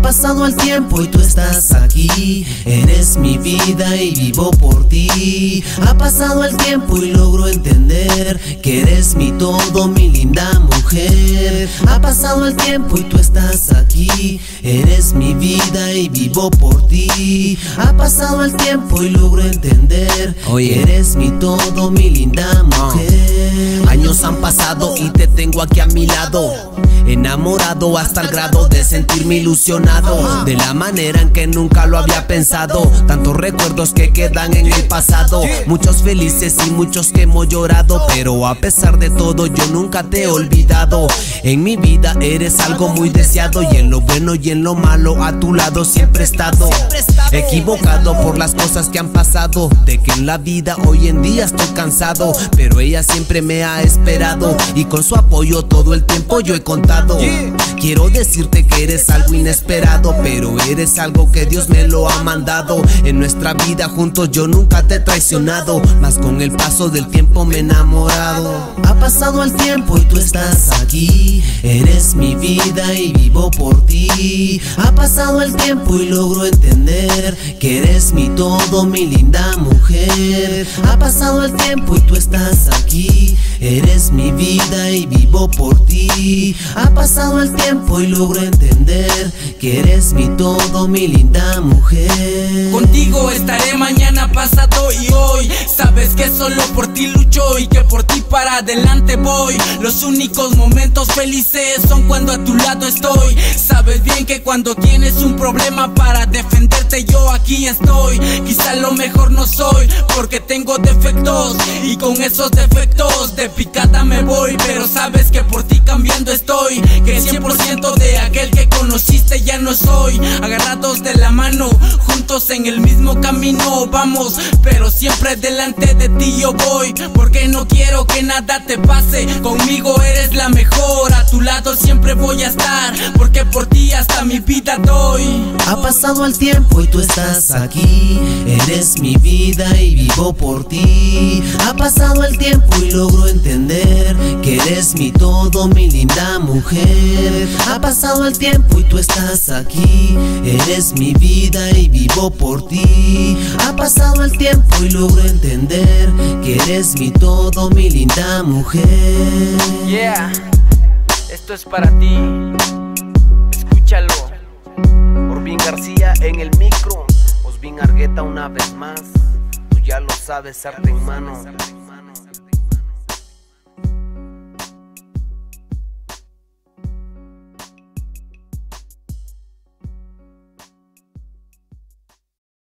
pasado el tiempo y tú estás aquí. Eres mi vida y vivo por ti. Ha pasado el tiempo y logro entender que eres mi todo, mi linda mujer. Ha pasado el tiempo y tú estás aquí. Eres mi vida y vivo por ti. Ha pasado el tiempo y logro entender que eres mi todo, mi linda mujer. Años han pasado y te tengo aquí a mi lado, enamorado hasta el grado de sentirme ilusionado, de la manera en que nunca lo había pensado. Tantos recuerdos que quedan en el pasado, muchos felices y muchos que hemos llorado, pero a pesar de todo yo nunca te he olvidado. En mi vida eres algo muy deseado, y en lo bueno y en lo malo a tu lado siempre he estado. Equivocado por las cosas que han pasado, de que en la vida hoy en día estoy cansado, pero ella siempre me ha esperado, y con su apoyo todo el tiempo yo he contado. Quiero decirte que eres algo inesperado, pero eres algo que Dios me lo ha mandado. En nuestra vida juntos yo nunca te he traicionado, mas con el paso del tiempo me he enamorado. Ha pasado el tiempo y tú estás aquí. Eres mi vida y vivo por ti. Ha pasado el tiempo y logro entender que eres mi todo, mi linda mujer. Ha pasado el tiempo y tú estás aquí. Eres mi vida y vivo por ti. Ha pasado el tiempo y logro entender que eres mi todo, mi linda mujer. Contigo estaré mañana, pasado y hoy. Sabes que solo por ti lucho y que por ti para adelante voy. Los únicos momentos felices son cuando a tu lado estoy. Sabes bien que cuando tienes un problema para defenderte yo aquí estoy. Quizá lo mejor no soy porque tengo defectos, y con esos defectos de picada me voy, pero sabes que por ti cambiando estoy, que 100% de aquel que conociste ya no soy. Agarrados de la mano, juntos en el mismo camino vamos, pero siempre delante de ti yo voy, porque no quiero que nada te pase. Conmigo eres la mejor, a tu lado siempre voy a estar, porque por ti hasta mi vida doy. Ha pasado el tiempo y tú estás aquí. Eres mi vida y vivo por ti. Ha pasado el tiempo y logro entender que eres mi todo, mi linda mujer. Ha pasado el tiempo y tú estás aquí. Eres mi vida y vivo por ti. Ha pasado el tiempo y logro entender que eres mi todo, mi linda mujer. Yeah, esto es para ti. Escúchalo. Orbin García en el micro, Osvin Argueta una vez más. Tú ya lo sabes, arte en mano.